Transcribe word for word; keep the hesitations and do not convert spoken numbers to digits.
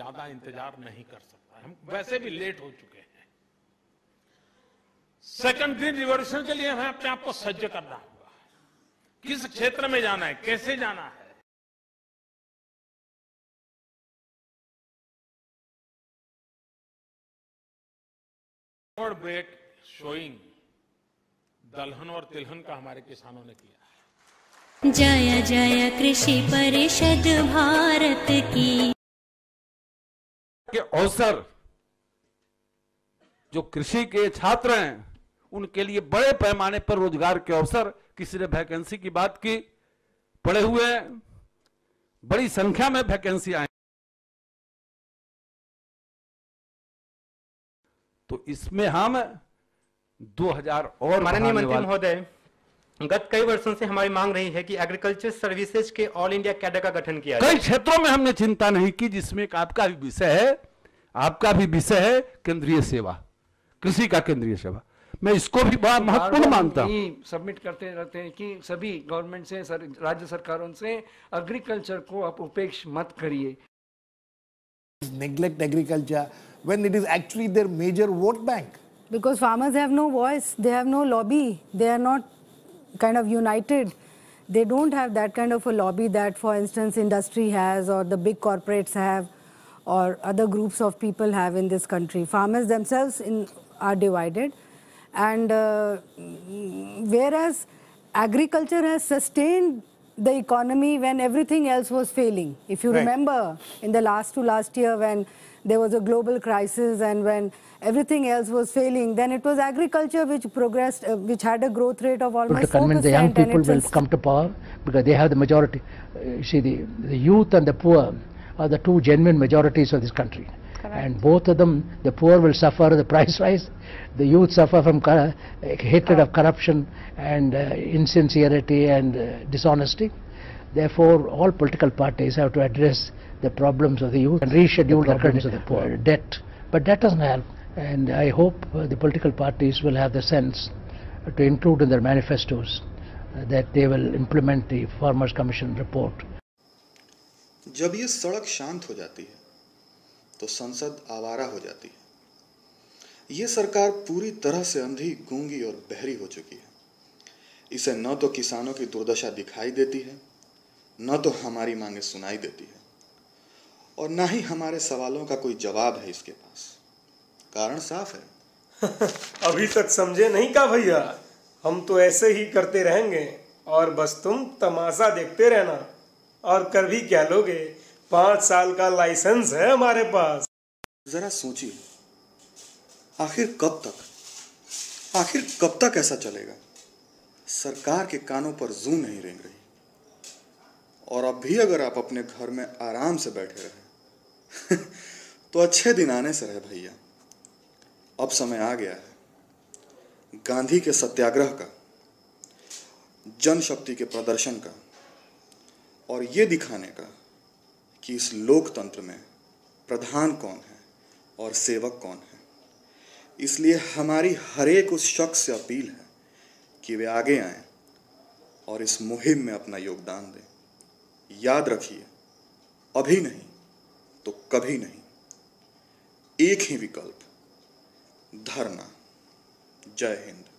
ज्यादा इंतजार नहीं कर सकता। हम वैसे भी लेट हो चुके हैं। सेकंड ग्रीन रिवॉल्यूशन के लिए हमें अपने आप को सज्ज करना होगा। किस क्षेत्र में जाना है, कैसे जाना है। और बेट शोइंग दलहन और तिलहन का हमारे किसानों ने किया। जय जय कृषि परिषद भारत की। के अवसर जो कृषि के छात्र हैं उनके लिए बड़े पैमाने पर रोजगार के अवसर, किसी ने वैकेंसी की बात की, पड़े हुए बड़ी संख्या में वैकेंसी आई। तो इसमें हम दो हज़ार और माननीय मंत्री महोदय, गत कई वर्षों से हमारी मांग रही है कि एग्रीकल्चर सर्विसेज के ऑल इंडिया कैडर का गठन किया जाए। कई क्षेत्रों में हमने चिंता नहीं की, जिसमें एक आपका भी विषय है, आपका भी विषय है केंद्रीय सेवा, कृषि का केंद्रीय सेवा। मैं इसको भी बड़ा महत्वपूर्ण मानता हूं। सबमिट करते रहते हैं कि सभी गवर्नमेंट से, सर, राज्य सरकारों से एग्रीकल्चर को आप उपेक्ष मत करिए। Neglect agriculture when it is actually their major vote bank. Because farmers have no voice, they have no lobby, they are not kind of united. They don't have that kind of a lobby that, for instance, industry has, or the big corporates have, or other groups of people have in this country. Farmers themselves in, are divided. And uh, whereas agriculture has sustained the economy when everything else was failing. If you right. remember in the last to last year when there was a global crisis and when everything else was failing, then it was agriculture which progressed, uh, which had a growth rate of almost to convince the young people will come to power because they have the majority. Uh, see, the, the youth and the poor are the two genuine majorities of this country. Correct. And both of them, the poor will suffer the price rise, the youth suffer from uh, hatred of corruption and uh, insincerity and uh, dishonesty. Therefore, all political parties have to address the problems of the youth and reschedule the problems of the poor, debt. But that doesn't help. And I hope uh, the political parties will have the sense uh, to include in their manifestos uh, that they will implement the Farmers Commission report. जब ये सड़क शांत हो जाती है तो संसद आवारा हो जाती है। ये सरकार पूरी तरह से अंधी, गूंगी और बहरी हो चुकी है। इसे न तो किसानों की दुर्दशा दिखाई देती है, न तो हमारी मांगे सुनाई देती है, और न ही हमारे सवालों का कोई जवाब है इसके पास। कारण साफ है। अभी तक समझे नहीं का भैया, हम तो ऐसे ही करते रहेंगे और बस तुम तमाशा देखते रहना। और कर भी क्या लोगे, पांच साल का लाइसेंस है हमारे पास। जरा सोचिए, आखिर कब तक आखिर कब तक ऐसा चलेगा। सरकार के कानों पर जू नहीं रेंग रही, और अब भी अगर आप अपने घर में आराम से बैठे रहे तो अच्छे दिन आने से रहे भैया। अब समय आ गया है गांधी के सत्याग्रह का, जनशक्ति के प्रदर्शन का, और ये दिखाने का कि इस लोकतंत्र में प्रधान कौन है और सेवक कौन है। इसलिए हमारी हर एक उस शख्स से अपील है कि वे आगे आएं और इस मुहिम में अपना योगदान दें। याद रखिए, अभी नहीं तो कभी नहीं, एक ही विकल्प, धरना। जय हिंद।